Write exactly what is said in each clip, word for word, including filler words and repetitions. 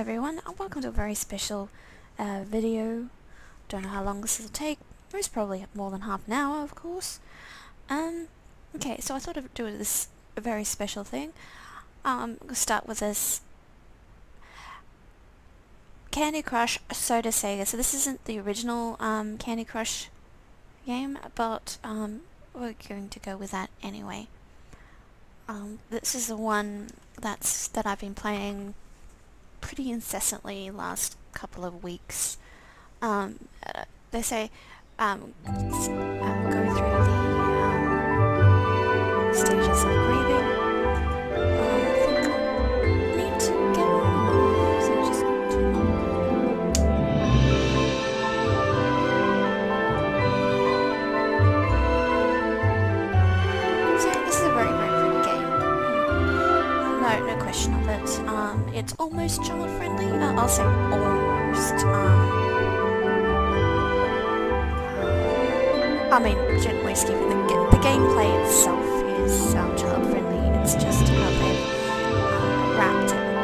everyone, and welcome to a very special uh, video. Don't know how long this will take. Most probably more than half an hour, of course. Um, okay, so I thought I'd do this a very special thing. Um, I'm gonna start with this Candy Crush Soda Saga. So this isn't the original um, Candy Crush game, but um, we're going to go with that anyway. Um, this is the one that's that I've been playing pretty incessantly last couple of weeks. Um, uh, they say um, uh, go through the um, stages of grieving. Um, I think I need to get on, so just so this is a very very pretty game. No, no question of it. Um, it's almost child friendly. Uh, I'll say almost. Um, I mean, generally speaking, the, the gameplay itself is um, child friendly. It's just how they've um, wrapped it.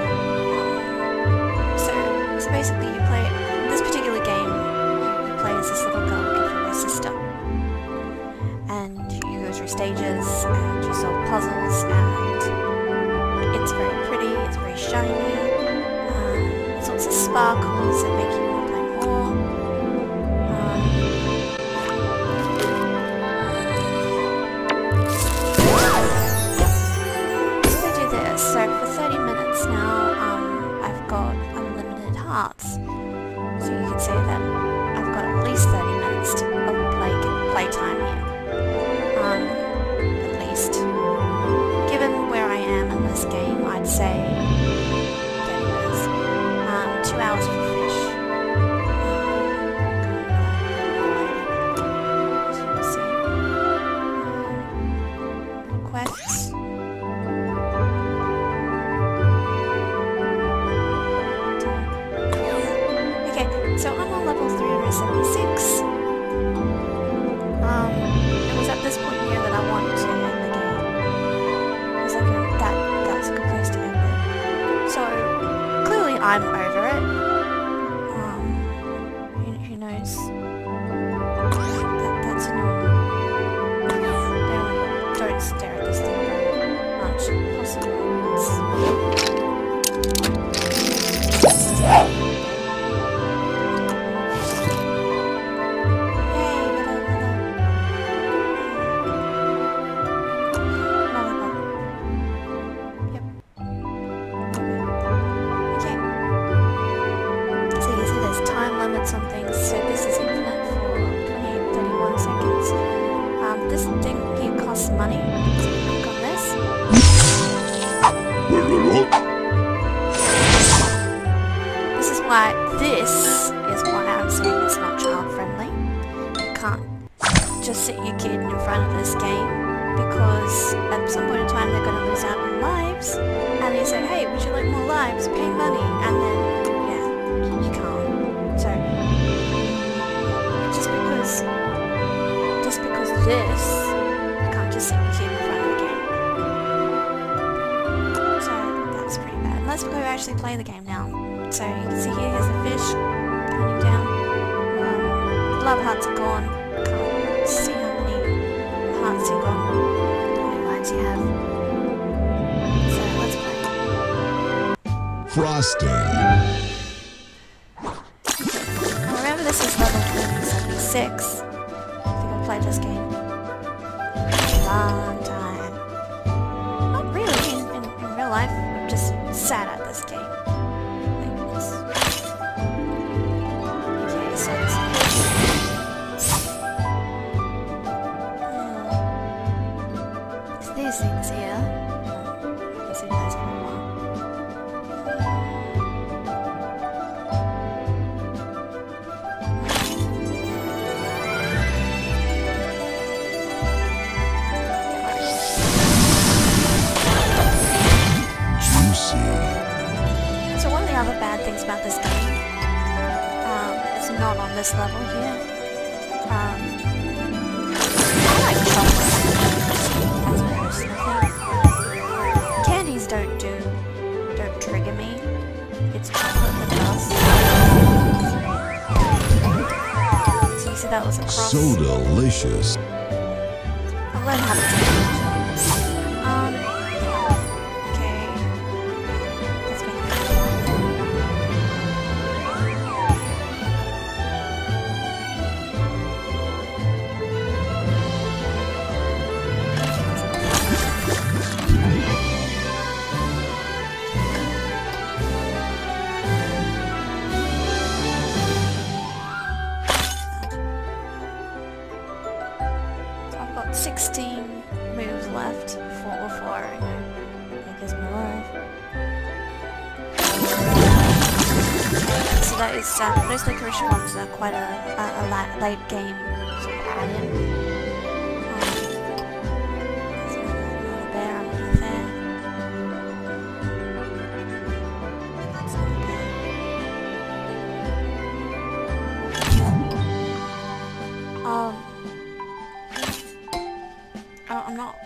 Um, so, so basically, you play this particular game. You, you play as this little girl looking for her sister, and you go through stages and you solve puzzles and it's very pretty, it's very shiny, um, there's lots of sparkles that make you want to play more. Um, so I do this, so for thirty minutes now um, I've got unlimited hearts, so you could say that I've got at least thirty minutes to, of play, play time here, um, at least. Given where I am in this game, I'd say thirty minutes. Um, two hours for fish. Um, as you can see. Um, quests. Okay, so I'm on level three hundred seventy-six. Um, it was at this point here that I wanted to end the game. It was like a, that, that was a good place to end it. So, clearly I'm over it. Um, who, who knows? That, that's annoying. Don't, don't stare at this thing very much. Possibly once. On things, so this is infinite for twenty-eight, thirty-one seconds. Um, this thing here costs money, so click on this. This is why, this is why I'm saying it's not child friendly. You can't just sit your kid in front of this game, because at some point in time they're going to lose out on lives, and you say, hey, would you like more lives? Pay money, and then just because of this, you can't just sit your kid in front of the game. So that's pretty bad. Let's go actually play the game now. So you can see here, here's the fish counting down. Um, the love hearts are gone. Can't see how many hearts you've got, how many lives you have. So let's play. Frosting. Remember, this is level seventy-six. I've played this game a long time. Not really, in, in, in real life, I've just sat at this game. Like this. Okay, so it's yeah. It's these things here. I've seen those for a while. So one of the other bad things about this game, um, it's not on this level here. Um, I like chocolate. That's a personal thing. Candies don't do, don't trigger me. It's that was a cross. So delicious. I'll learn how to do it. Um, okay. Let's make sixteen moves left before, before you know, it gives me life. So that is, um, those licorice ones are quite a, a, a la late game sort of add-in. Um, there's another bear underneath there. That's not a bear. Um, Oh, I'm not.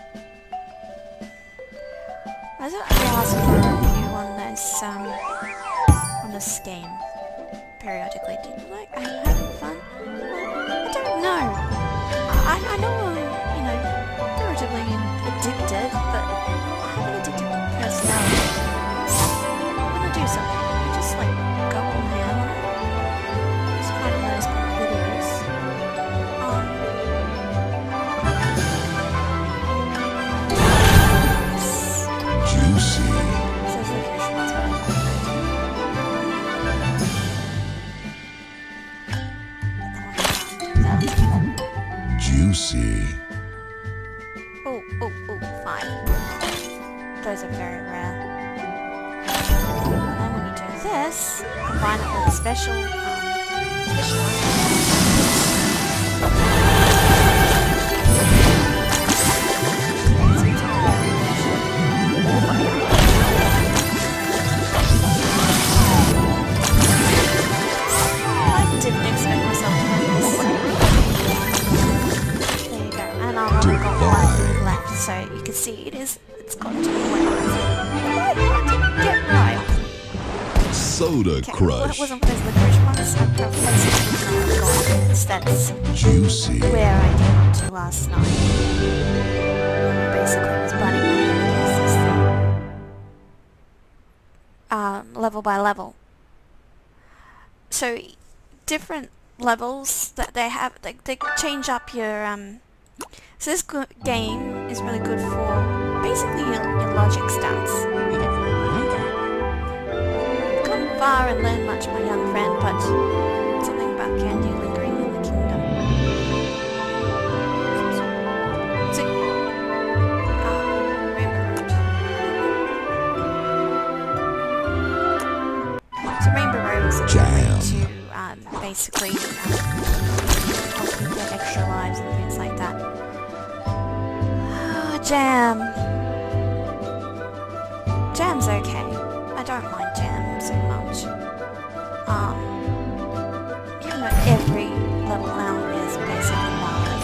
I don't realize if I review on this um on this game periodically. Do you like? Are you having fun? I don't know. I I know I'm you know relatively addicted, but I have an addictive personality. When I do something, I just like go all ham on it. It's kind of those kind of videos. Um. Juicy. Oh, oh, oh, five. Those are very rare. And then when you do this, combine it with a special, um, special I didn't expect myself to win this. There you go. And I've only got one move left, so you can see it is, it's got two weapons. I didn't get right. Soda Okay, Crush. well, it wasn't for those licorice ones, I replaced it with gold instead. That's Juicy. where I came up to last night. Basically, it was bunning my head against this thing. Um, level by level. So, different levels that they have, they, they change up your, um... So this go game is really good for basically your, your logic stats. Come far and learn much, my young friend, but something about candy lingering in the kingdom. So, um, Rainbow Road. So Rainbow Road is a good way to um, basically um, help you get extra lives and things like that. Oh, jam. Jam's okay. I don't mind jam so much. Um, even though every level now is basically live.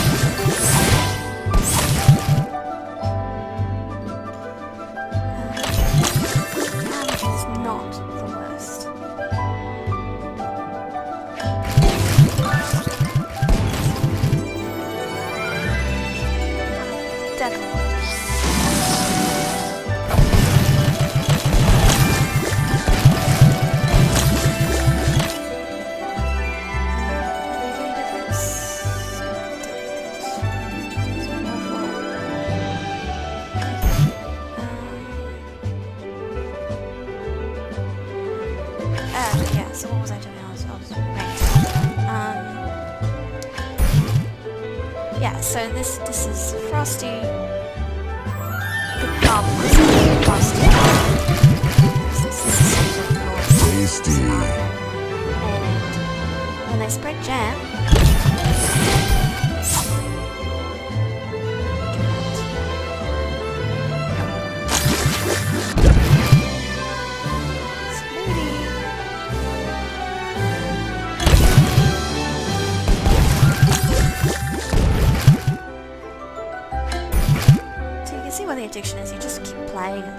Uh, jam is not the worst. Definitely. So what was I doing? I was, I was right. Um, yeah. So this this is Frosty. The problem is Frosty. This is Tasty. And when they spread jam, the addiction is you just keep playing and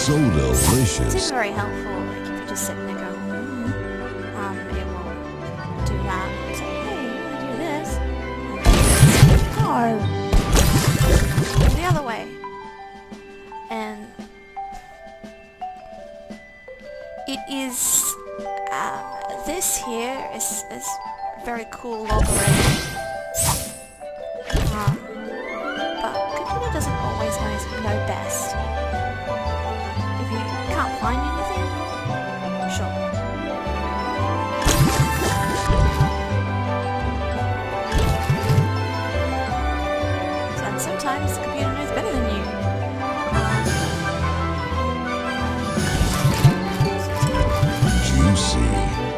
So delicious. It's very helpful. Like if you just sit there and go, mm, um, it will do that. And say, hey, you want to do this? And no, the other way. And it is. Uh, this here is is very cool logarithm. Um, but computer doesn't always know, know best. If you can't find anything, sure. And sometimes the computer knows better than you. Juicy.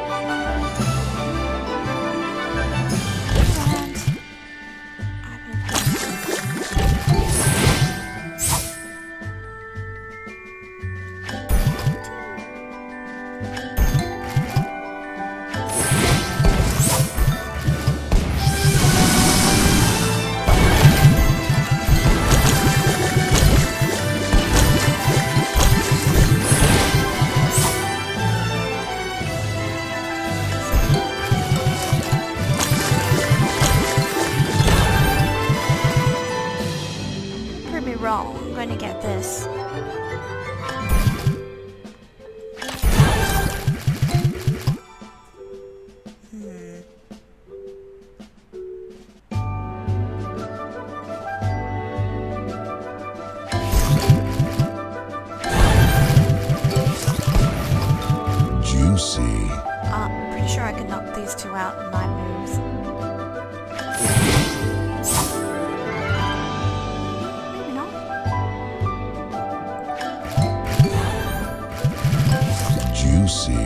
Wrong. I'm going to get this. Hmm. Juicy. Uh, I'm pretty sure I can knock these two out in nine moves. Juicy.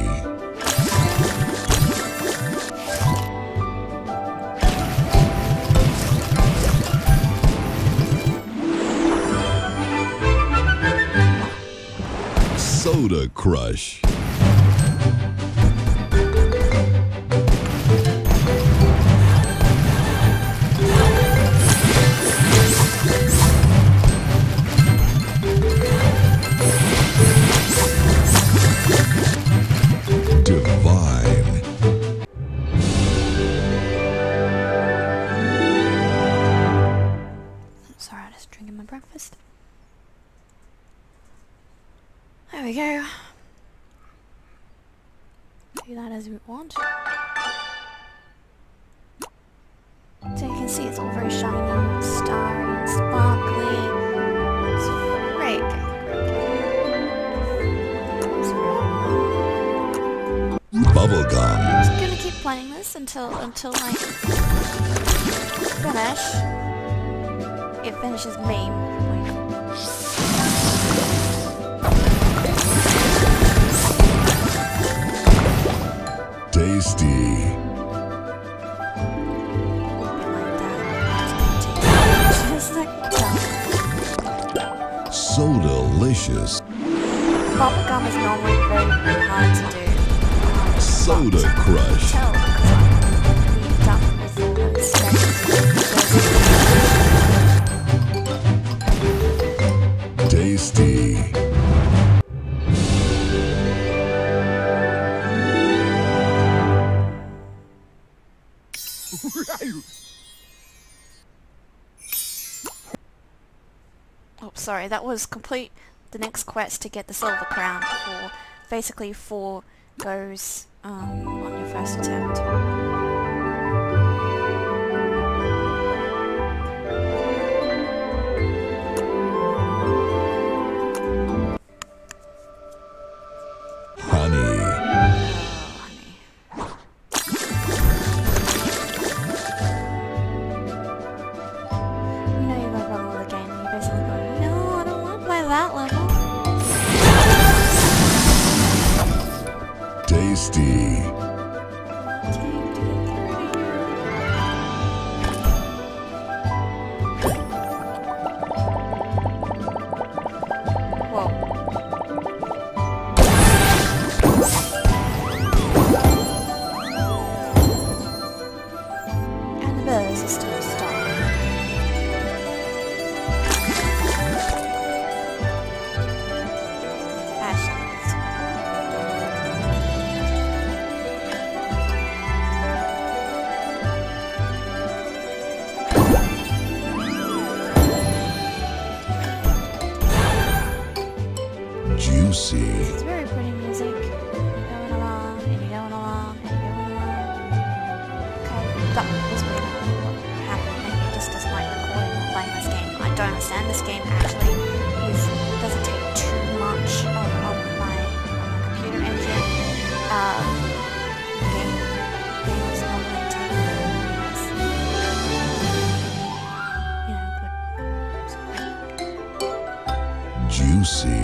Soda Crush. Divine. Sorry, I'm just drinking my breakfast. There we go. Do that as we want. So you can see it's all very shiny, starry, and sparkly. It's great. Bubblegum. I'm just gonna keep playing this until until I finish. It finishes me. Tasty. So delicious. Bubblegum is normally very, very hard to do. Soda Crush. Tell because I'm done with all those steps. Tasty. Oh, sorry, that was complete the next quest to get the silver crown for basically four goes um, on your first attempt. Honey. Oh, honey. You know you're gonna run all the game and you're basically going, no, I don't want to play that level. Tasty. Whoa. And the birds are still stuck. very pretty music. You're going along, and you're going along, and you're going along. Okay, that was weird. I don't know what happened. Maybe it just doesn't like recording or playing this game. I don't understand. This game actually is doesn't take too much on, on my on my computer engine. Um, game games normally take less, you know, good. Juicy.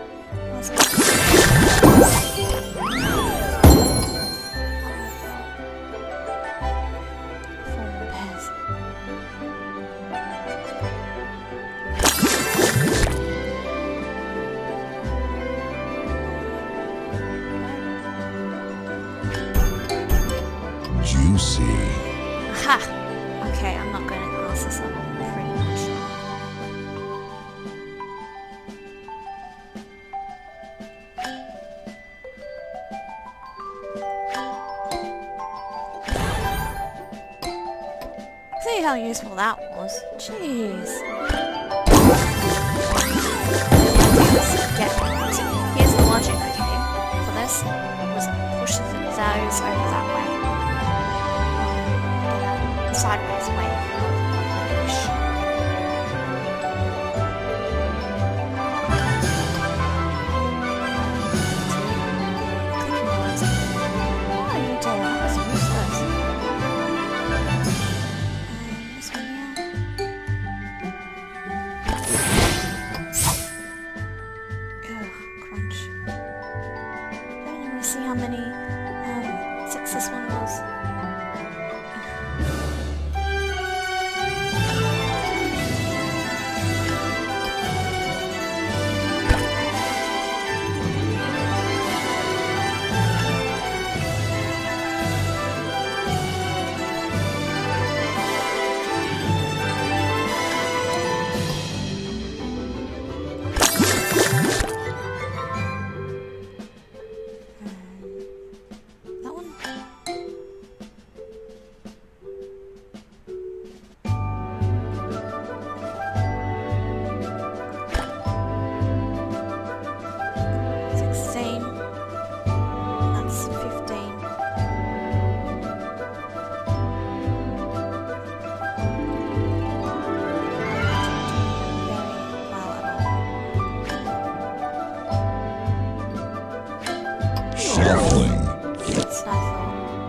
Juicy. Ha! Okay, I'm not going to pass this level pretty much now. See how useful that was. Jeez. Get here's the logic, okay? For this was push the those over that way. The sideways way. Push. What are you doing? That was useless. See how many um, six this one was. Shuffling. It's not fun.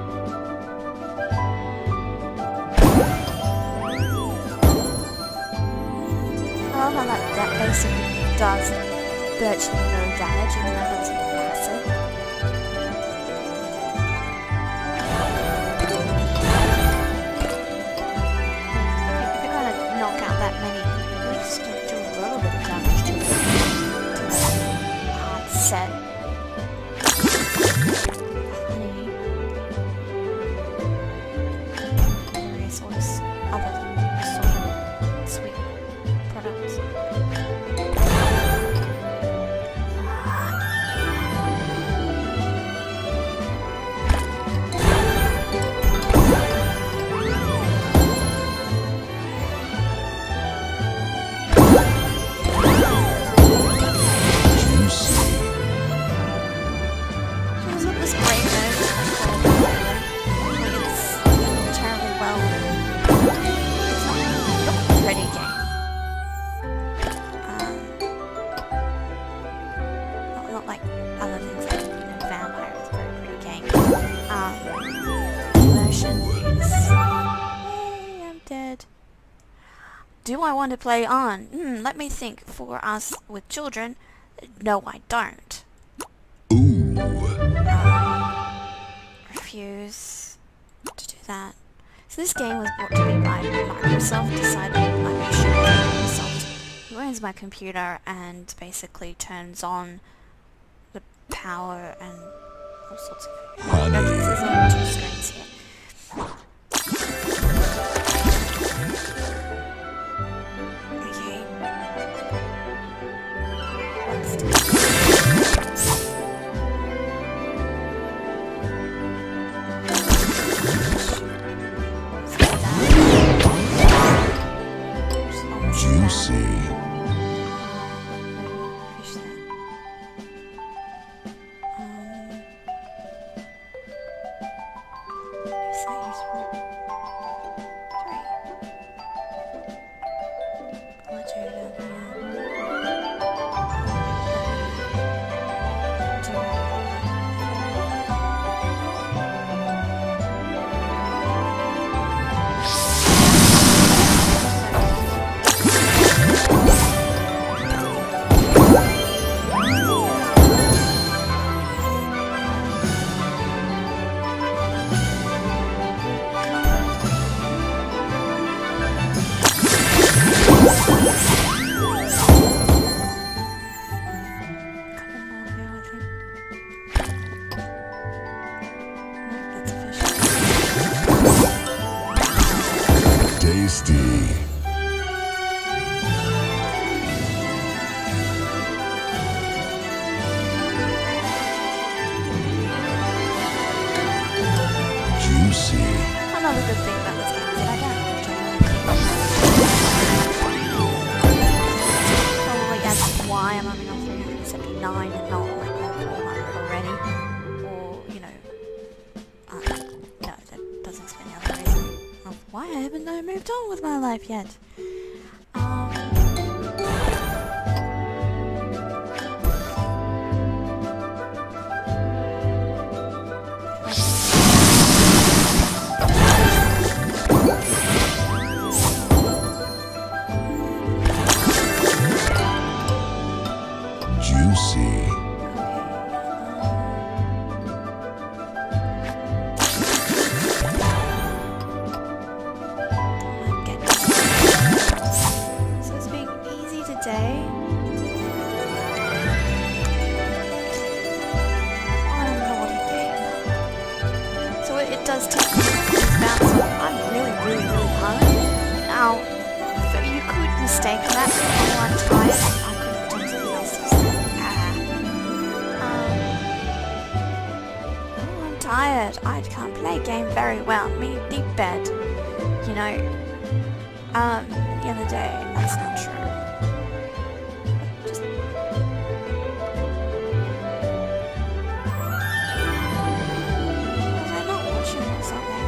I love how that, that basically does virtually no damage even though it's massive. If you're gonna knock out that many, at least do a little bit of damage to the, to the hard set. Do I want to play on? Hmm, let me think. For us with children, no, I don't. Ooh. I refuse to do that. So this game was brought to me by Microsoft. Decided I should Microsoft who owns my computer and basically turns on the power and all sorts of. Honey. There's only two screens here. Juicy. is that useful? Three. Let you down here. Two. Tasty. Juicy. Another good thing about this game is that I don't probably that's why I'm only on three hundred seventy-nine and not like on four hundred already. Or, you know, um, no, that doesn't explain the other reason of why I haven't I moved on with my life yet. Um, Juicy. So it's being easy today. On a naughty game. So it, it does take these bounce off. I'm really, really, really hard. Now, so you could mistake that for one time. I could have done something else to say. Ah. Um, oh, I'm tired. I can't play a game very well. Me need bed. You know. Um, the other day, that's not true. Just... Was I not watching or something?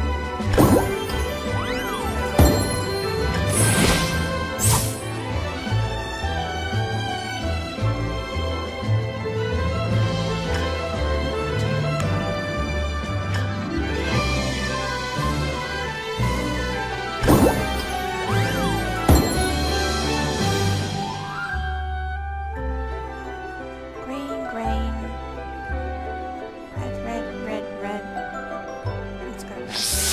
Green, green. Red, red, red, red. Let's go red.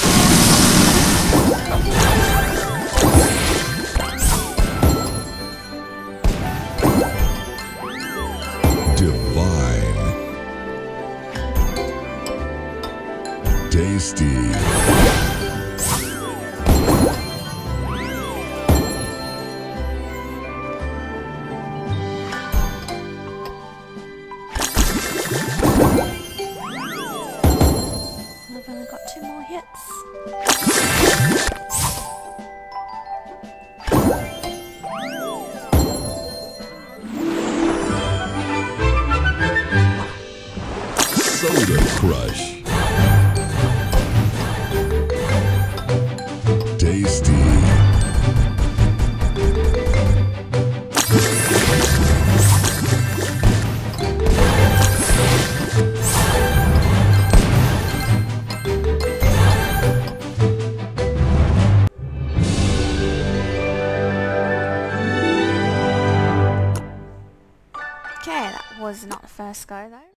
Divine. Tasty. I've only got two more hits. Soda Crush. Tasty. Okay, that was not the first go though.